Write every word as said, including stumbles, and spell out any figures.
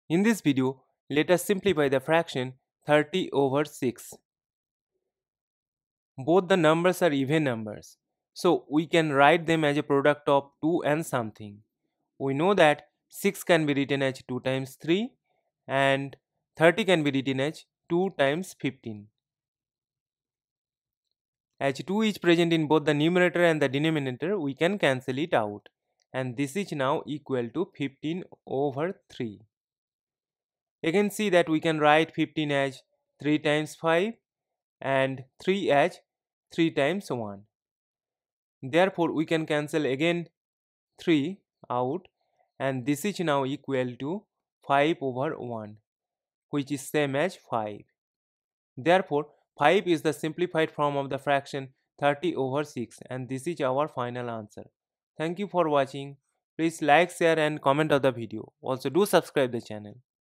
In this video, let us simplify the fraction thirty over six. Both the numbers are even numbers, so we can write them as a product of two and something. We know that six can be written as two times three and thirty can be written as two times fifteen. As two is present in both the numerator and the denominator, we can cancel it out. And this is now equal to fifteen over three. You can see that we can write fifteen as three times five and three as three times one. Therefore, we can cancel again three out, and this is now equal to five over one, which is same as five. Therefore, five is the simplified form of the fraction thirty over six, and this is our final answer. Thank you for watching. Please like, share and comment on the video. Also do subscribe the channel.